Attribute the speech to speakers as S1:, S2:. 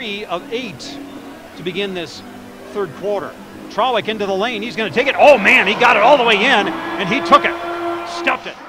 S1: 3 of 8 to begin this third quarter. Trawick into the lane. He's going to take it. Oh, man, he got it all the way in, and he took it. Stuffed it.